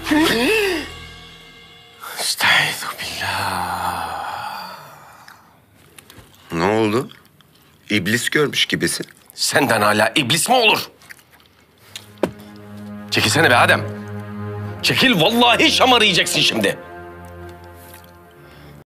Estağfirullah. Ne oldu? İblis görmüş gibisin. Senden hala iblis mi olur? Çekilsene be Adem. Çekil, vallahi şamarı yiyeceksin şimdi.